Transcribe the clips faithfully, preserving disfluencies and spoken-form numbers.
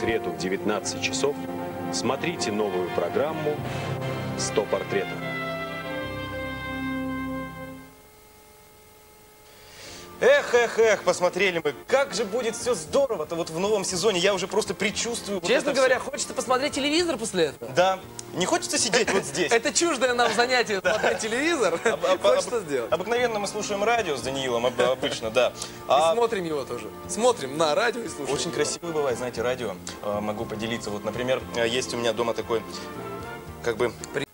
среду в девятнадцать часов смотрите новую программу «сто портретов». Эх, эх, эх, посмотрели мы. Как же будет все здорово-то вот в новом сезоне. Я уже просто предчувствую. Честно вот говоря, все. хочется посмотреть телевизор после этого. Да. Не хочется сидеть вот здесь? Это чуждое нам занятие смотреть телевизор. Хочется сделать. Обыкновенно мы слушаем радио с Даниилом, обычно, да. И смотрим его тоже. Смотрим на радио и слушаем. Очень красивое бывает, знаете, радио. Могу поделиться. Вот, например, есть у меня дома такой, как бы...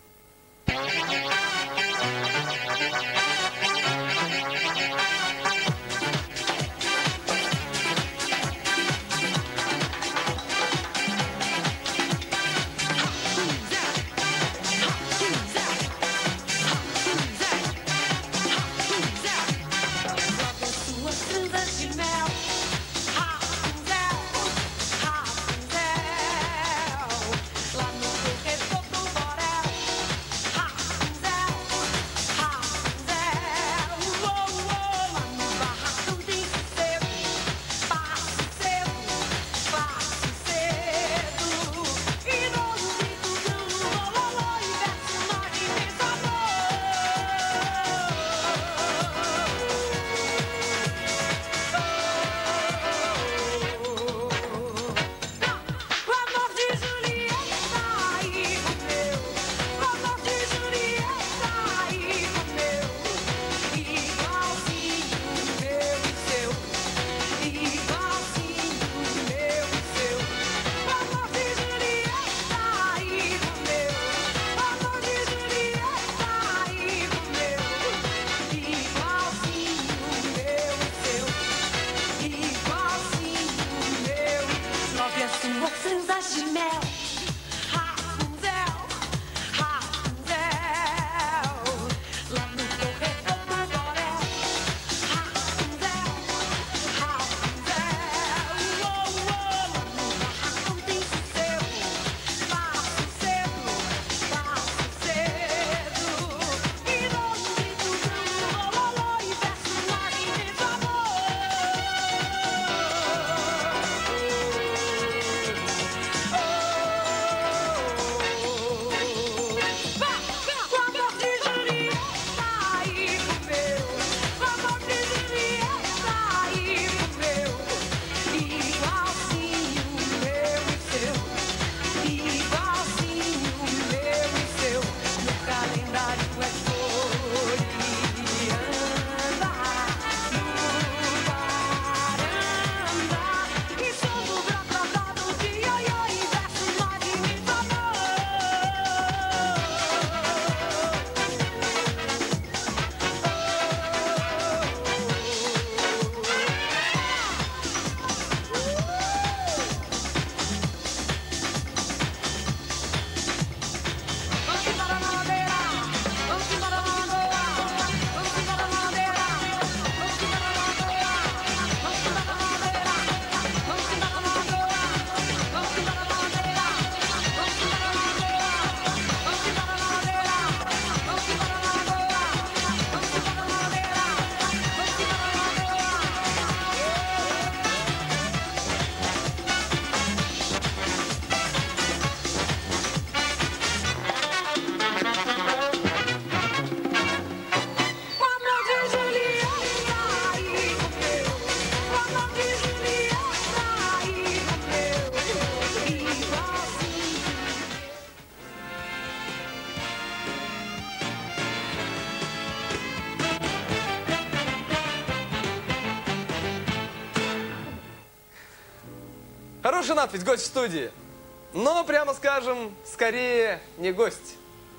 Хороший надпись, гость в студии. Но, прямо скажем, скорее не гость.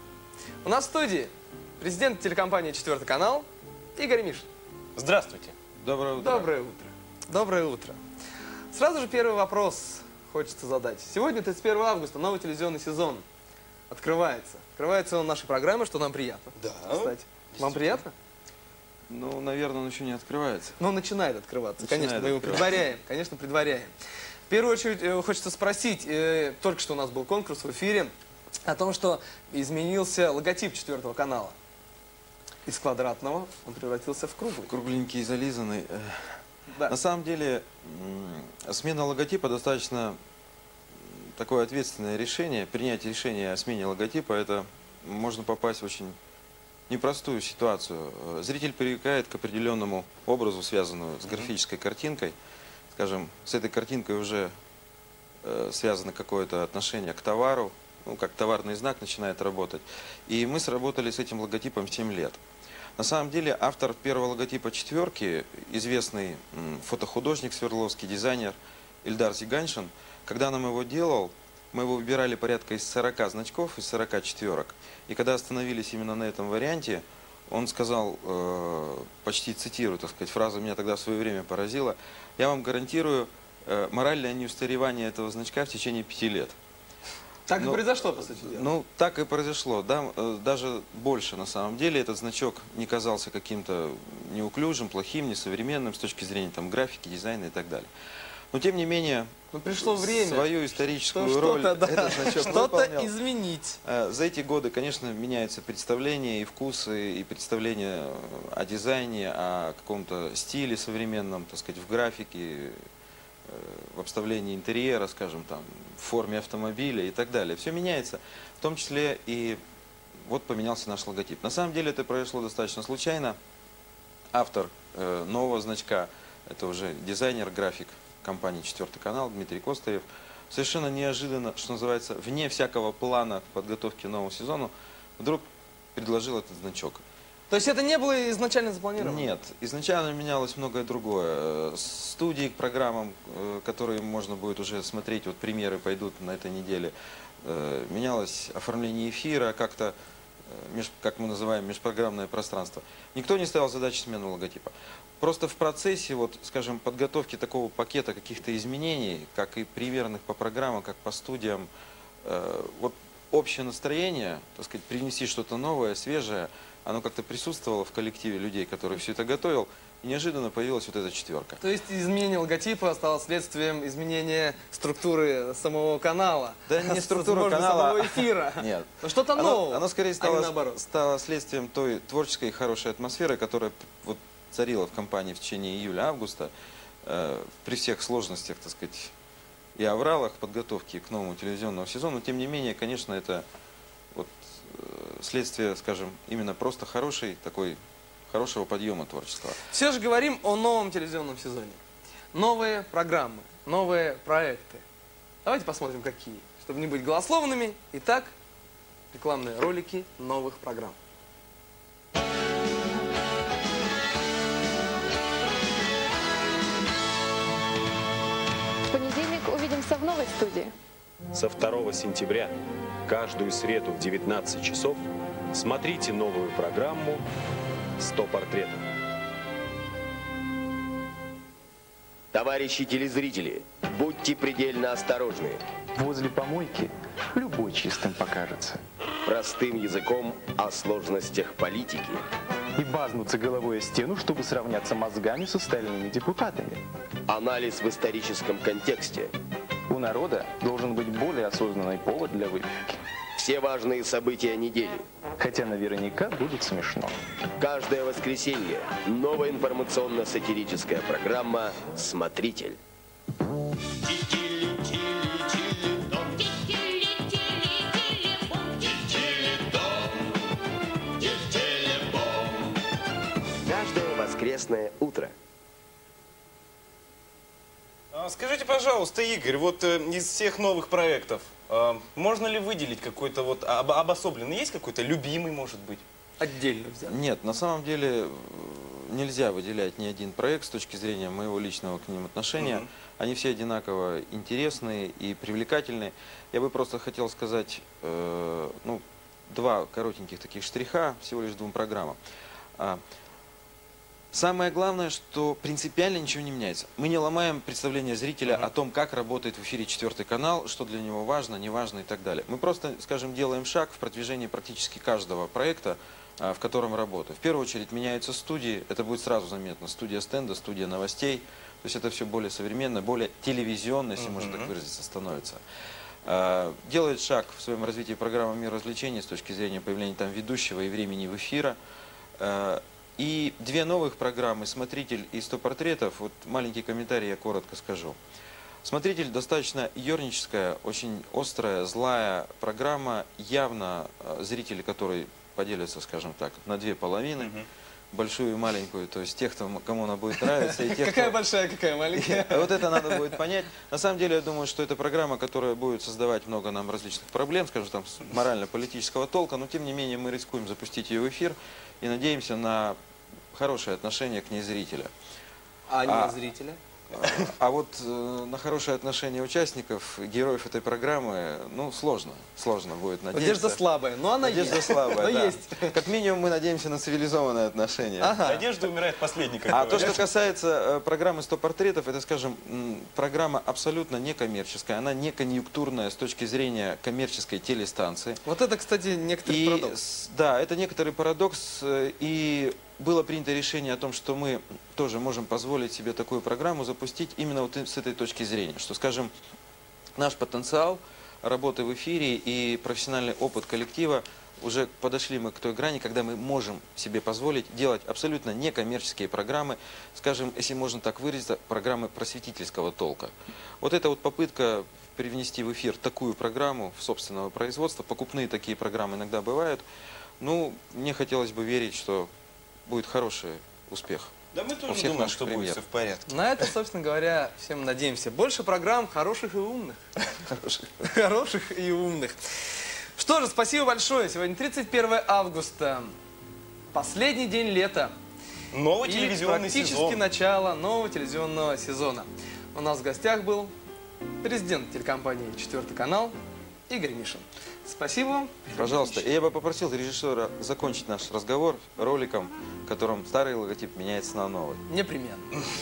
У нас в студии президент телекомпании «Четвертый канал» Игорь Мишин. Здравствуйте. Доброе утро. Доброе утро. Доброе утро. Сразу же первый вопрос хочется задать. Сегодня тридцать первое августа, новый телевизионный сезон открывается. Открывается он нашей программой, что нам приятно. Да. Кстати. Вам приятно? Ну, наверное, он еще не открывается. Ну, начинает открываться. Начинает Конечно, мы его открываться. предваряем. Конечно, предваряем. В первую очередь, э, хочется спросить, э, только что у нас был конкурс в эфире, о том, что изменился логотип четвертого канала. Из квадратного он превратился в круглый. Кругленький, зализанный. Да. На самом деле, м, смена логотипа достаточно такое ответственное решение, принять решение о смене логотипа, это можно попасть в очень непростую ситуацию. Зритель привыкает к определенному образу, связанному с графической картинкой. Скажем, с этой картинкой уже э, связано какое-то отношение к товару, ну, как товарный знак начинает работать. И мы сработали с этим логотипом семь лет. На самом деле автор первого логотипа «четверки», известный м, фотохудожник Свердловский, дизайнер Ильдар Зиганшин, когда нам его делал, мы его выбирали порядка из сорока значков, из сорока четверок. И когда остановились именно на этом варианте, он сказал, э, почти цитирую, так сказать, фраза меня тогда в свое время поразила: «Я вам гарантирую э, моральное неустаревание этого значка в течение пяти лет». Так Ну, и произошло, по сути дела. Ну, так и произошло. Да, э, даже больше, на самом деле, этот значок не казался каким-то неуклюжим, плохим, несовременным с точки зрения там, графики, дизайна и так далее. Но, тем не менее, Но пришло время, свою историческую что роль что-то, да, этот значок что-то выполнял. изменить. Э, За эти годы, конечно, меняются представления и вкусы, и представления о дизайне, о каком-то стиле современном, так сказать, в графике, в обставлении интерьера, скажем, там, в форме автомобиля и так далее. Все меняется, в том числе и вот поменялся наш логотип. На самом деле это произошло достаточно случайно. Автор э, нового значка, это уже дизайнер, график компании «Четвертый канал» Дмитрий Костарев, совершенно неожиданно, что называется, вне всякого плана подготовки к новому сезону, вдруг предложил этот значок. То есть это не было изначально запланировано? Нет, изначально менялось многое другое. Студии к программам, которые можно будет уже смотреть, вот премьеры пойдут на этой неделе, менялось оформление эфира, как-то, как мы называем, межпрограммное пространство. Никто не ставил задачи смены логотипа. Просто в процессе, вот, скажем, подготовки такого пакета каких-то изменений, как и премьерных по программам, как по студиям, вот общее настроение, так сказать, привнести что-то новое, свежее, оно как-то присутствовало в коллективе людей, которые все это готовил, и неожиданно появилась вот эта четверка. То есть изменение логотипа стало следствием изменения структуры самого канала? Да не структура Возможно, канала. самого эфира? Нет. Ну, что-то Оно, нового, оно скорее а не стало, наоборот. стало следствием той творческой и хорошей атмосферы, которая вот царила в компании в течение июля-августа, э, при всех сложностях, так сказать, и авралах подготовки к новому телевизионному сезону. Тем не менее, конечно, это вот следствие, скажем, именно просто хорошей, такой, хорошего подъема творческого. Все же говорим о новом телевизионном сезоне. Новые программы, новые проекты. Давайте посмотрим, какие. Чтобы не быть голословными. Итак, рекламные ролики новых программ. В понедельник увидимся в новой студии. Со второго сентября каждую среду в девятнадцать часов смотрите новую программу «сто портретов». Товарищи телезрители, будьте предельно осторожны. Возле помойки любой чистым покажется. Простым языком о сложностях политики. И базнуться головой о стену, чтобы сравняться мозгами с остальными депутатами. Анализ в историческом контексте. У народа должен быть более осознанный повод для выпивки. Все важные события недели. Хотя наверняка будет смешно. Каждое воскресенье новая информационно-сатирическая программа «Смотритель». Каждое воскресное утро. А, Скажите, пожалуйста, Игорь, вот э, из всех новых проектов, э, можно ли выделить какой-то вот об- обособленный? Есть какой-то любимый, может быть? Отдельно взять. Нет, на самом деле э, нельзя выделять ни один проект с точки зрения моего личного к ним отношения. Мгм. Они все одинаково интересные и привлекательные. Я бы просто хотел сказать, э, ну, два коротеньких таких штриха, всего лишь двум программам. А, Самое главное, что принципиально ничего не меняется. Мы не ломаем представление зрителя о том, как работает в эфире четвертый канал, что для него важно, не важно и так далее. Мы просто, скажем, делаем шаг в продвижении практически каждого проекта, а, в котором работаю. В первую очередь меняются студии, это будет сразу заметно. Студия стенда, студия новостей. То есть это все более современно, более телевизионно, если можно так выразиться, становится. А, Делает шаг в своем развитии программа «Мир развлечений» с точки зрения появления там ведущего и времени в эфира. А, И две новых программы «Смотритель» и «сто портретов». Вот маленький комментарий я коротко скажу. Смотритель достаточно ерническая, очень острая, злая программа. Явно э, зрители, которые поделятся, скажем так, на две половины, mm-hmm. большую и маленькую, то есть тех, кому она будет нравиться, и тех, какая кто... большая, какая маленькая. Вот это надо будет понять. На самом деле, я думаю, что это программа, которая будет создавать много нам различных проблем, скажем, там, морально-политического толка, но тем не менее мы рискуем запустить ее в эфир и надеемся на хорошее отношение к ней зрителя. А не а, на зрителя? А вот э, на хорошее отношение участников, героев этой программы, ну, сложно. Сложно будет надеяться. Надежда слабая, но она Надежда есть. слабая, да. есть. Как минимум мы надеемся на цивилизованное отношение. Ага. Надежда умирает последней, как А говорят. то, что касается э, программы сто портретов, это, скажем, м, программа абсолютно некоммерческая. Она не конъюнктурная с точки зрения коммерческой телестанции. Вот это, кстати, некоторый И, парадокс. с- да, это некоторый парадокс. э, И было принято решение о том, что мы тоже можем позволить себе такую программу запустить именно вот с этой точки зрения. Что, скажем, наш потенциал работы в эфире и профессиональный опыт коллектива, уже подошли мы к той грани, когда мы можем себе позволить делать абсолютно некоммерческие программы, скажем, если можно так выразиться, программы просветительского толка. Вот эта вот попытка привнести в эфир такую программу в собственного производства, покупные такие программы иногда бывают, ну, мне хотелось бы верить, что будет хороший успех. Да мы у тоже всех думаем, наших что будет премьер. все в порядке. На это, собственно говоря, всем надеемся. Больше программ хороших и умных. Хороших и умных. Что же, спасибо большое. Сегодня тридцать первое августа. Последний день лета. Новый И телевизионный практически сезон. начало нового телевизионного сезона. У нас в гостях был президент телекомпании «Четвертый канал» Игорь Мишин. Спасибо вам. Пожалуйста. И я бы попросил режиссера закончить наш разговор роликом, в котором старый логотип меняется на новый. Непременно.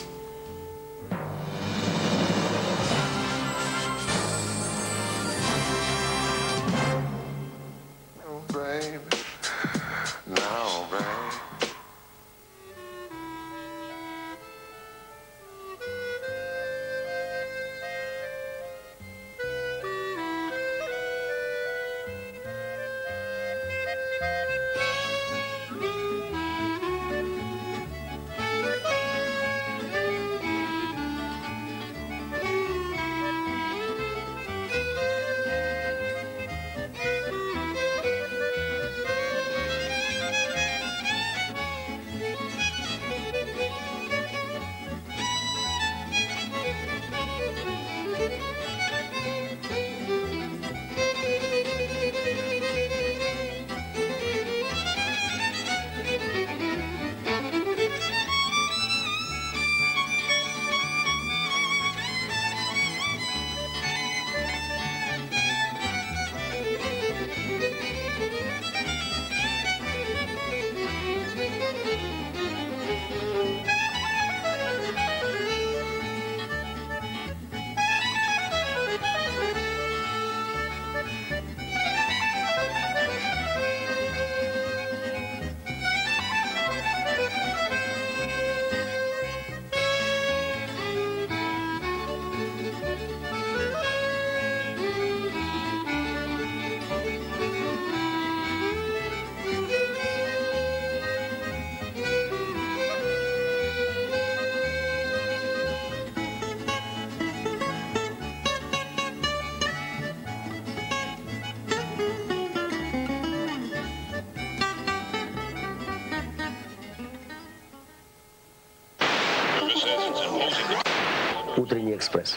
Утренний экспресс.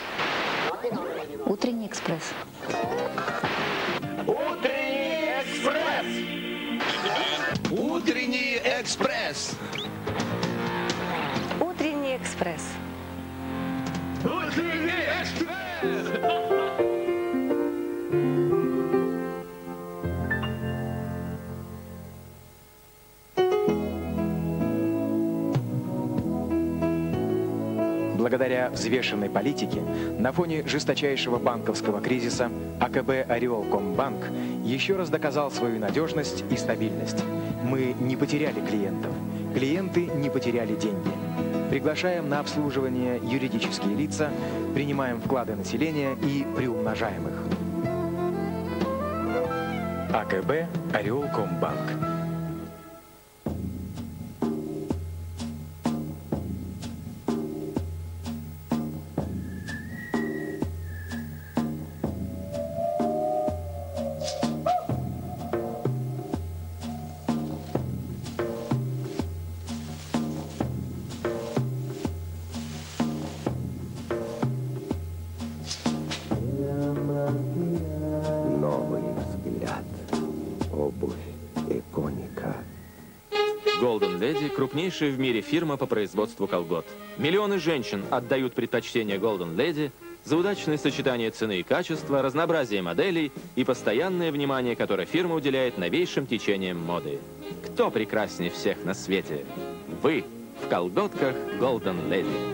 Утренний экспресс. Утренний экспресс. Утренний экспресс. Утренний экспресс. Благодаря взвешенной политике, на фоне жесточайшего банковского кризиса АКБ «Ореолкомбанк» еще раз доказал свою надежность и стабильность. Мы не потеряли клиентов, клиенты не потеряли деньги. Приглашаем на обслуживание юридические лица, принимаем вклады населения и приумножаем их. АКБ «Ореолкомбанк». Golden Lady – крупнейшая в мире фирма по производству колгот. Миллионы женщин отдают предпочтение Golden Lady за удачное сочетание цены и качества, разнообразие моделей и постоянное внимание, которое фирма уделяет новейшим течениям моды. Кто прекраснее всех на свете? Вы в колготках Golden Lady.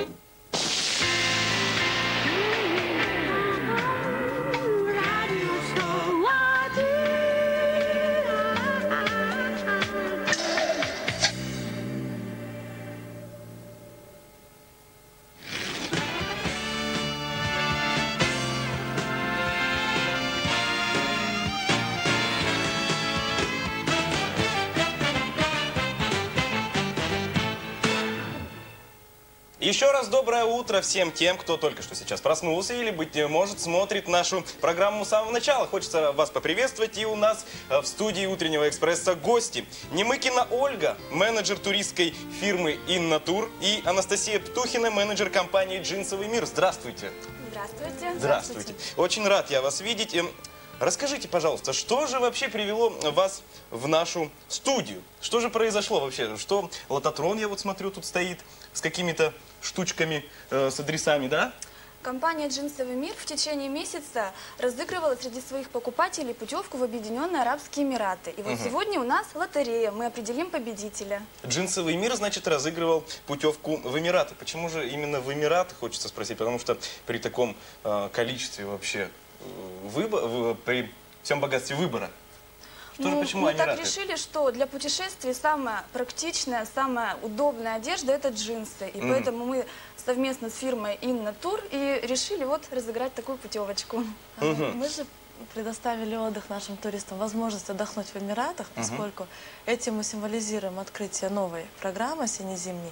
Еще раз доброе утро всем тем, кто только что сейчас проснулся или, быть может, смотрит нашу программу с самого начала. Хочется вас поприветствовать. И у нас в студии «Утреннего экспресса» гости. Немыкина Ольга, менеджер туристской фирмы «Иннатур», и Анастасия Птухина, менеджер компании «Джинсовый мир». Здравствуйте. Здравствуйте. Здравствуйте. Очень рад я вас видеть. Расскажите, пожалуйста, что же вообще привело вас в нашу студию? Что же произошло вообще? Что лототрон, я вот смотрю, тут стоит с какими-то штучками, э, с адресами, да? Компания «Джинсовый мир» в течение месяца разыгрывала среди своих покупателей путевку в Объединенные Арабские Эмираты. И вот угу. сегодня у нас лотерея, мы определим победителя. «Джинсовый мир», значит, разыгрывал путевку в Эмираты. Почему же именно в Эмираты, хочется спросить? Потому что при таком э, количестве вообще, э, выбора, при всем богатстве выбора, Что ну, же, почему мы они так рады? решили, что для путешествий самая практичная, самая удобная одежда – это джинсы. И mm. поэтому мы совместно с фирмой «Иннатур» и решили вот разыграть такую путевочку. Mm-hmm. Мы же предоставили отдых нашим туристам, возможность отдохнуть в Эмиратах, поскольку mm-hmm. этим мы символизируем открытие новой программы осенне-зимней.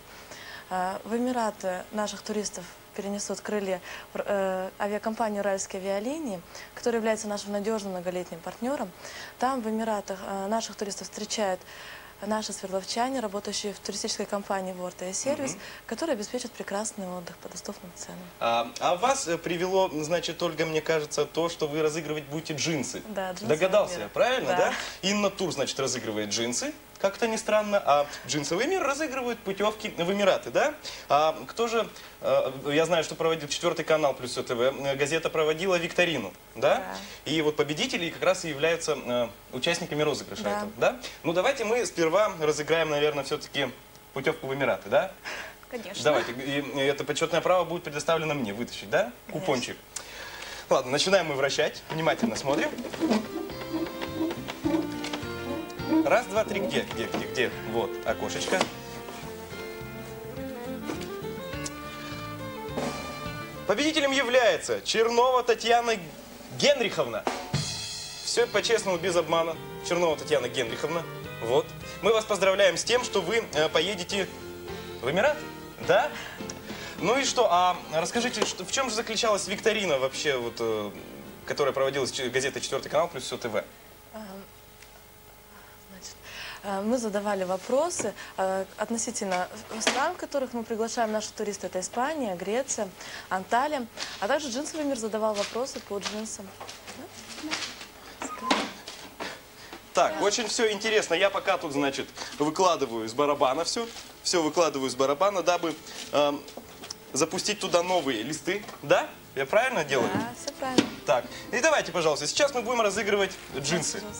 В Эмираты наших туристов перенесут крылья э, авиакомпании «Уральские авиалинии», которая является нашим надежным многолетним партнером. Там, в Эмиратах, э, наших туристов встречают наши свердловчане, работающие в туристической компании «Ворд Air Service», угу. которые обеспечат прекрасный отдых по доступным ценам. А, а вас привело, значит, Ольга, мне кажется, то, что вы разыгрывать будете джинсы. Да, джинсы. Догадался я, правильно, да? да? «Иннатур», значит, разыгрывает джинсы. Как-то не странно, а «Джинсовый мир» разыгрывает путевки в Эмираты, да? А кто же, я знаю, что проводил четвертый канал плюс ТВ, газета проводила викторину, да? да? И вот победители как раз и являются участниками розыгрыша да. этого, да? Ну, давайте мы сперва разыграем, наверное, все-таки путевку в Эмираты, да? Конечно. Давайте, и это почетное право будет предоставлено мне, вытащить, да? Конечно. Купончик. Ладно, начинаем мы вращать, внимательно смотрим. Раз, два, три, где, где, где, где? Вот, окошечко. Победителем является Чернова Татьяна Генриховна. Все по-честному, без обмана. Чернова Татьяна Генриховна. Вот. Мы вас поздравляем с тем, что вы э, поедете в Эмират. Да? Ну и что? А расскажите, что, в чем же заключалась викторина вообще, вот, э, которая проводилась газетой «Четвертый канал» плюс все ТВ? Мы задавали вопросы э, относительно стран, в которых мы приглашаем наших туристов. Это Испания, Греция, Анталия. А также «Джинсовый мир» задавал вопросы по джинсам. Так, да. Очень все интересно. Я пока тут, значит, выкладываю из барабана все. Все выкладываю из барабана, дабы э, запустить туда новые листы. Да? Я правильно делаю? Да, все правильно. Так, и давайте, пожалуйста, сейчас мы будем разыгрывать джинсы. Да,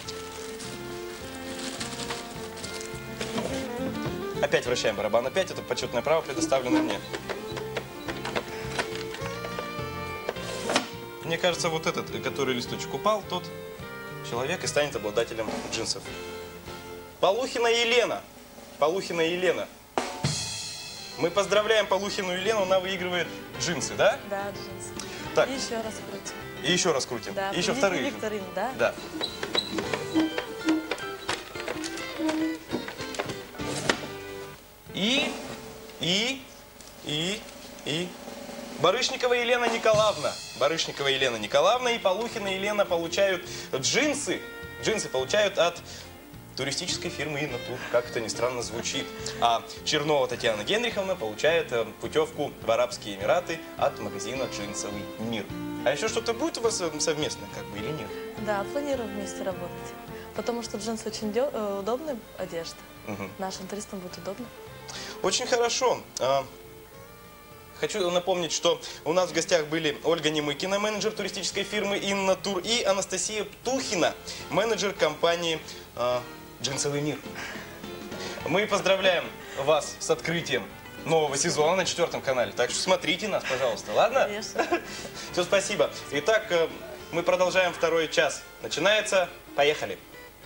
Опять вращаем барабан. Опять это почетное право предоставлено мне. Мне кажется, вот этот, который листочек упал, тот человек и станет обладателем джинсов. Полухина Елена. Полухина Елена. Мы поздравляем Полухину Елену, она выигрывает джинсы, да? Да, джинсы. Так. И еще раз крутим. И еще раз крутим. Да, и еще вторые. Викторин, да? Да. И, и, и, и. Барышникова Елена Николаевна. Барышникова Елена Николаевна и Полухина Елена получают джинсы. Джинсы получают от туристической фирмы «Иннатур». Как это ни странно звучит. А Чернова Татьяна Генриховна получает путевку в Арабские Эмираты от магазина «Джинсовый мир». А еще что-то будет у вас совместно, как бы, или нет? Да, планируем вместе работать. Потому что джинсы очень дё- э, удобная одежда. Мгм. Нашим туристам будет удобно. Очень хорошо. А, Хочу напомнить, что у нас в гостях были Ольга Немыкина, менеджер туристической фирмы «Инна Тур», и Анастасия Птухина, менеджер компании а, «Джинсовый мир». Мы поздравляем вас с открытием нового сезона на четвертом канале. Так что смотрите нас, пожалуйста, ладно? Конечно. Все, спасибо. Итак, э, мы продолжаем второй час. Начинается. Поехали.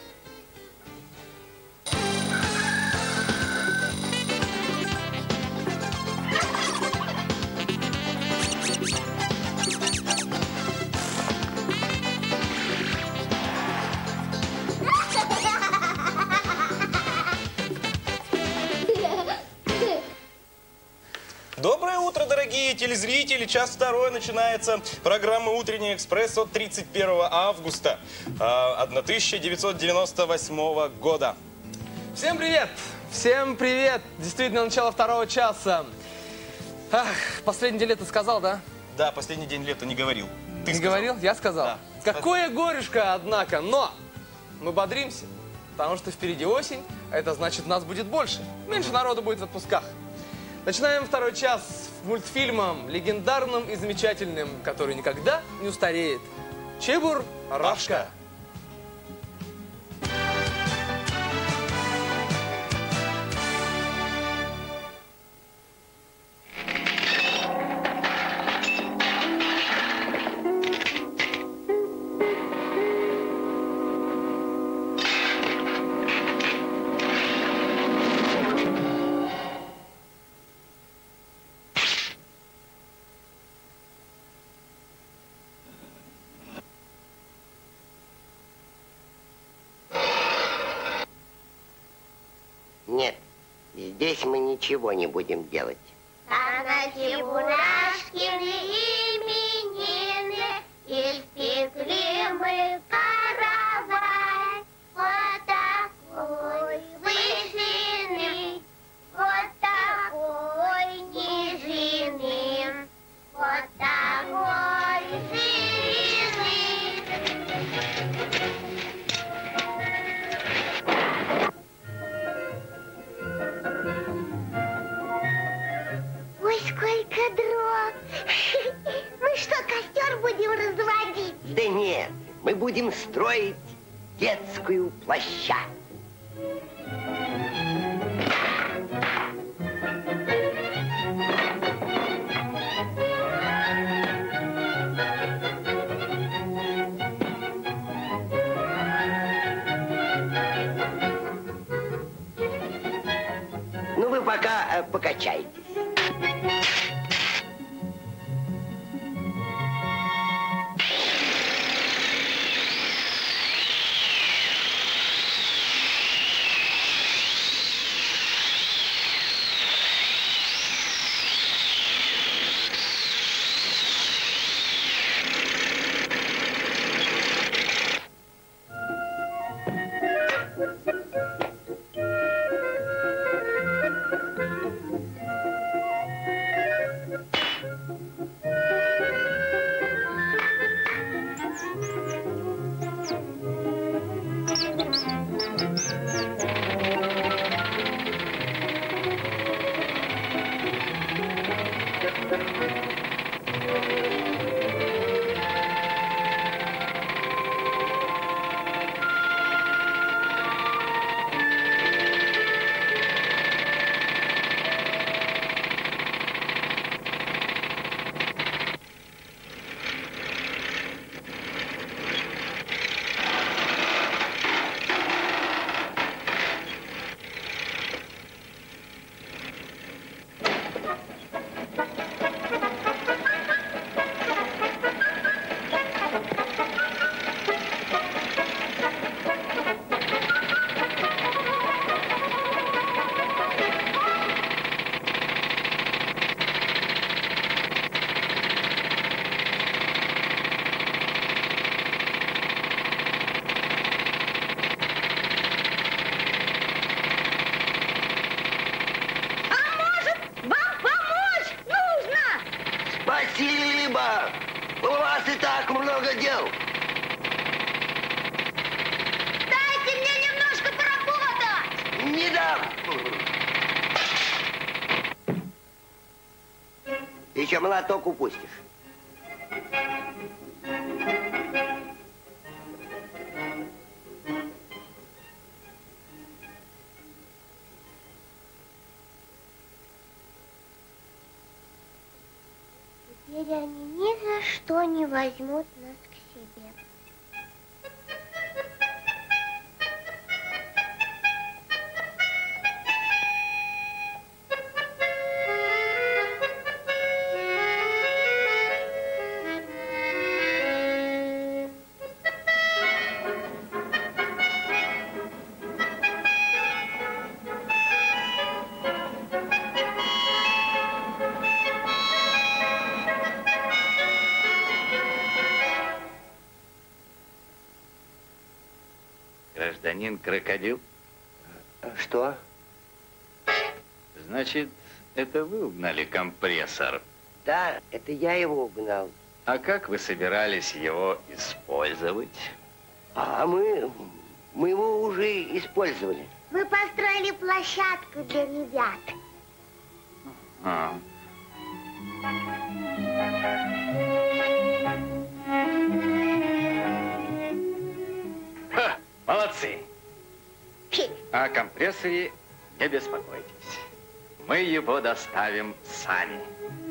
Доброе утро, дорогие телезрители. Час второй начинается программа «Утренний экспресс» от тридцать первого августа э, тысяча девятьсот девяносто восьмого года. Всем привет! Всем привет! Действительно, начало второго часа. Ах, последний день лета сказал, да? Да, последний день лета не говорил. Ты Не сказал. говорил? Я сказал. Да. Какое горюшко, однако, но мы бодримся, потому что впереди осень, а это значит, нас будет больше. Меньше народу будет в отпусках. Начинаем второй час с мультфильмом легендарным и замечательным, который никогда не устареет. Чебур-Рашка. Нет, здесь мы ничего не будем делать. А на Чебурашкины именины испекли мы каравай. Вот такой вышины, вот такой нижины, вот такой ширины. Ой, сколько дров! Мы что, костер будем разводить? Да нет, мы будем строить детскую площадку. Ну, вы пока э, покачайтесь. Спасибо! У вас и так много дел. Дай Ты еще молоток упустишь. Теперь они ни за что не возьмут нас к себе. Гражданин Крокодил? Что? Значит, это вы угнали компрессор? Да, это я его угнал. А как вы собирались его использовать? А мы, мы его уже использовали. Мы построили площадку для ребят. А. Ха, молодцы! О компрессоре не беспокойтесь. Мы его доставим сами.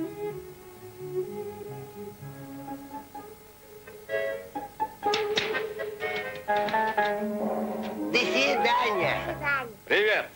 До свидания. Привет.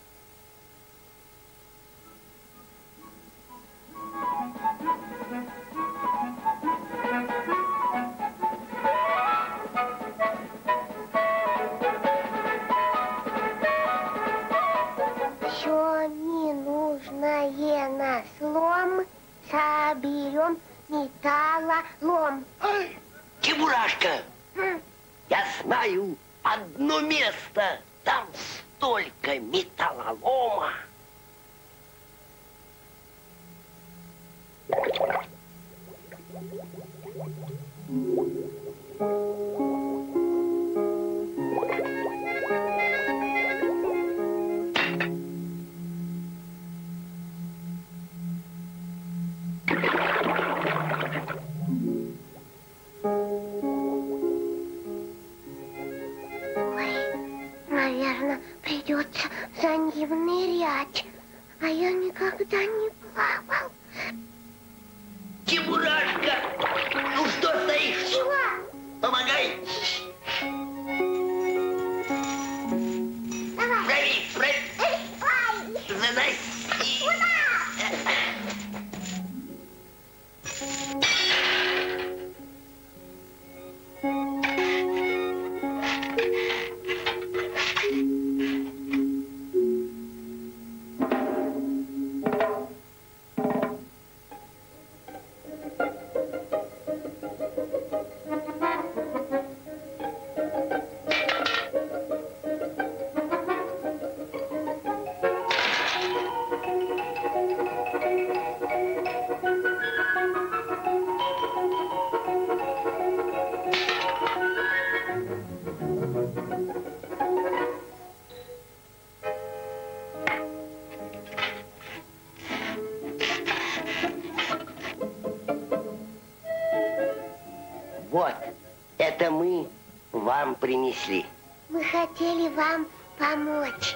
Все ненужное на слом соберем металлолом. Чебурашка, Хм. я знаю одно место. Там столько металлолома. Наверное, придется за ним нырять. А я никогда не плавал. Чебурашка, ну что стоишь? Чего? Помогай. Давай. Прави, прави. Ай. Заноси. Куда? Вот, это мы вам принесли. Мы хотели вам помочь.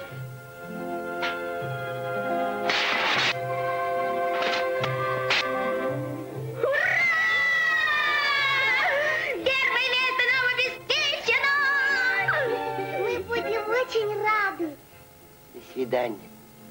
Первое лето нам обеспечено! Мы будем очень рады. До свидания.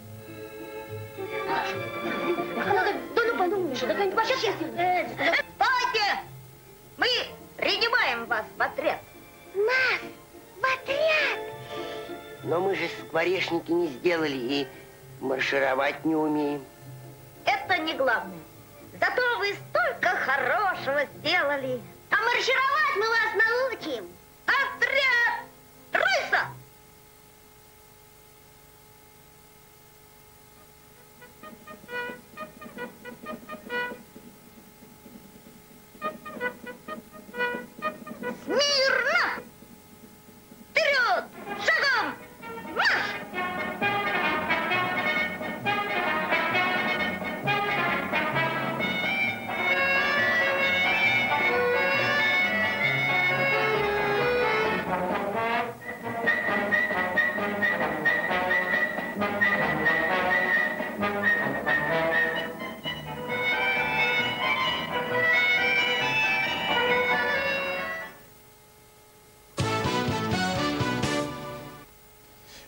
Да ну подумаешь, да как-нибудь вообще... Стойте! Мы принимаем вас в отряд. Нас в отряд! Но мы же скворечники не сделали и маршировать не умеем. Это не главное. Зато вы столько хорошего сделали. А маршировать мы вас научим. Отряд! Рыса! Смирно! Вперед! Шагом! Марш!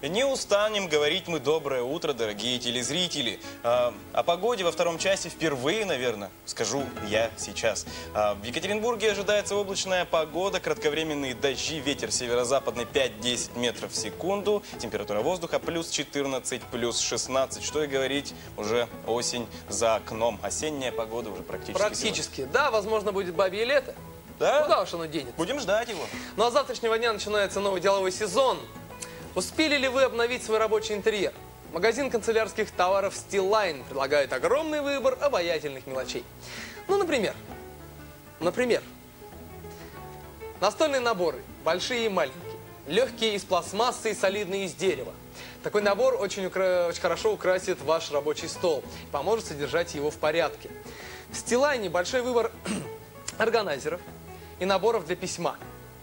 Не устанем говорить мы доброе утро, дорогие телезрители. А, о погоде во втором часе впервые, наверное, скажу я сейчас. А, в Екатеринбурге ожидается облачная погода, кратковременные дожди, ветер северо-западный пять-десять метров в секунду, температура воздуха плюс четырнадцать, плюс шестнадцать. Что и говорить, уже осень за окном. Осенняя погода уже практически. Практически, сегодня. Да, возможно, будет бабье лето. Да? Куда уж оно денется? Будем ждать его. Ну а с завтрашнего дня начинается новый деловой сезон. Успели ли вы обновить свой рабочий интерьер? Магазин канцелярских товаров Стилайн предлагает огромный выбор обаятельных мелочей. Ну, например, например, настольные наборы, большие и маленькие, легкие из пластмассы и солидные из дерева. Такой набор очень, укра... очень хорошо украсит ваш рабочий стол и поможет содержать его в порядке. В Стилайне большой выбор органайзеров и наборов для письма.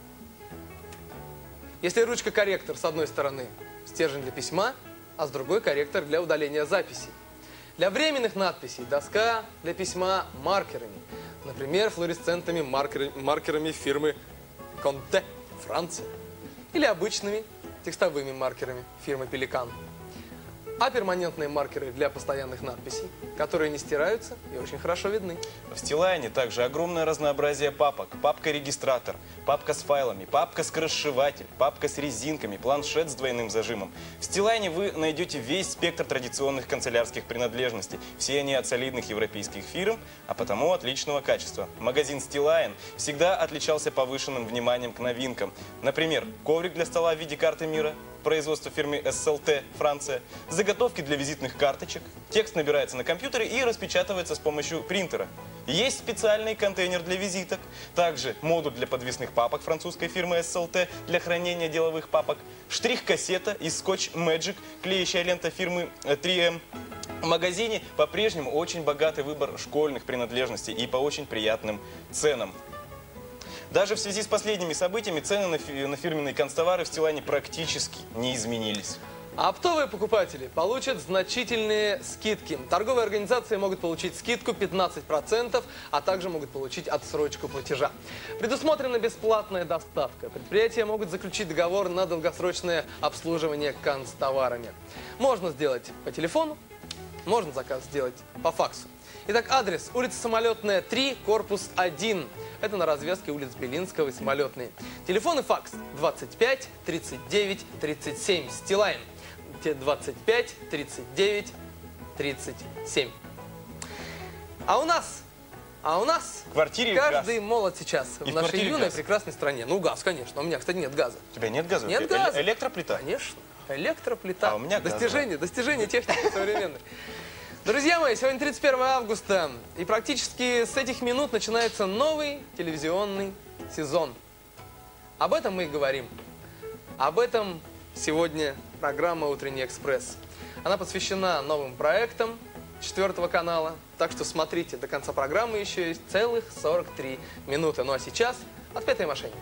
Если ручка-корректор с одной стороны стержень для письма, а с другой корректор для удаления записей. Для временных надписей доска для письма маркерами. Например, флуоресцентными маркер... маркерами фирмы Conte, Франция. Или обычными текстовыми маркерами фирмы Pelikan. А перманентные маркеры для постоянных надписей, которые не стираются и очень хорошо видны. В Стилайне также огромное разнообразие папок. Папка-регистратор, папка с файлами, папка-скоросшиватель, папка с резинками, планшет с двойным зажимом. В Стилайне вы найдете весь спектр традиционных канцелярских принадлежностей. Все они от солидных европейских фирм, а потому отличного качества. Магазин Стилайн всегда отличался повышенным вниманием к новинкам. Например, коврик для стола в виде карты мира, производство фирмы эс эл тэ, Франция, заготовки для визитных карточек, текст набирается на компьютере и распечатывается с помощью принтера. Есть специальный контейнер для визиток, также модуль для подвесных папок французской фирмы эс эл тэ для хранения деловых папок, штрих-кассета из Scotch Magic, клеящая лента фирмы три эм. В магазине по-прежнему очень богатый выбор школьных принадлежностей и по очень приятным ценам. Даже в связи с последними событиями цены на, фи на фирменные канцтовары в Стилайне практически не изменились. А оптовые покупатели получат значительные скидки. Торговые организации могут получить скидку пятнадцать процентов, а также могут получить отсрочку платежа. Предусмотрена бесплатная доставка. Предприятия могут заключить договор на долгосрочное обслуживание канцтоварами. Можно сделать по телефону, можно заказ сделать по факсу. Итак, адрес: улица Самолетная, три, корпус один. Это на развязке улиц Белинского и Самолетной. Телефон и факс двадцать пять тридцать девять тридцать семь. Стилайн двадцать пять тридцать девять тридцать семь. А у нас, а у нас в квартире каждый газ. молод сейчас И в в нашей юной газ. прекрасной стране. Ну, газ, конечно. У меня, кстати, нет газа. У тебя нет газа? Нет Э газа. -э Электроплита? Конечно. Электроплита. А у меня газа. Достижение, достижение техники современной. Друзья мои, сегодня тридцать первое августа, и практически с этих минут начинается новый телевизионный сезон. Об этом мы и говорим. Об этом сегодня программа «Утренний экспресс». Она посвящена новым проектам четвертого канала, так что смотрите, до конца программы еще есть целых сорок три минуты. Ну а сейчас «Отпетые мошенники».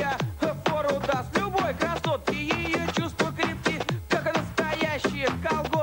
Колготки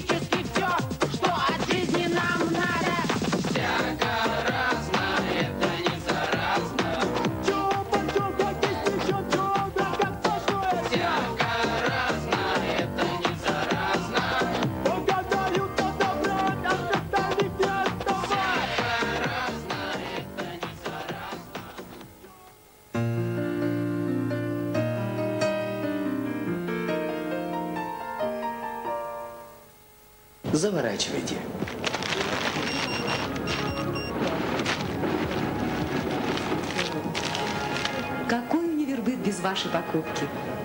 практически все, что от жизни нам надо. Всяко разно, это не заразно. Чупа, чупа, есть еще чудо, как сплошное. Всяко разно, это не заразно. Угадают, надо брать, от остальных не отставать. Всяко разно, это не заразно. Заворачивайте. Какой универбыт без вашей покупки?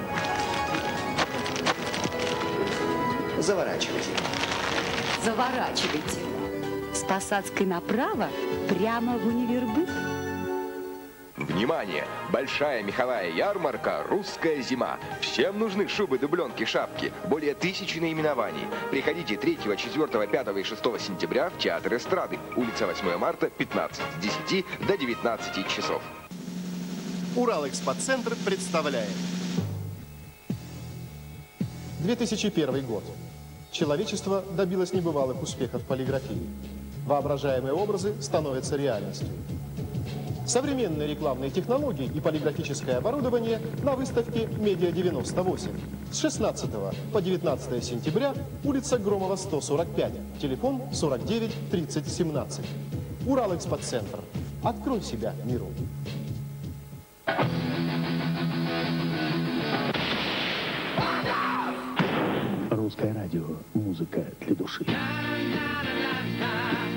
Заворачивайте. Заворачивайте. С Посадской направо прямо в универбыт. Внимание! Большая меховая ярмарка «Русская зима». Всем нужны шубы, дубленки, шапки. Более тысячи наименований. Приходите третьего, четвёртого, пятого и шестого сентября в Театр эстрады. Улица восьмое марта, пятнадцать. С десяти до девятнадцати часов. Уралэкспоцентр представляет. две тысячи первый год. Человечество добилось небывалых успехов в полиграфии. Воображаемые образы становятся реальностью. Современные рекламные технологии и полиграфическое оборудование на выставке «Медиа девяносто восемь». С шестнадцатого по девятнадцатое сентября, улица Громова, сто сорок пять, телефон сорок девять тридцать семнадцать. Уралэкспоцентр. Открой себя миру. Русское радио. Музыка для души.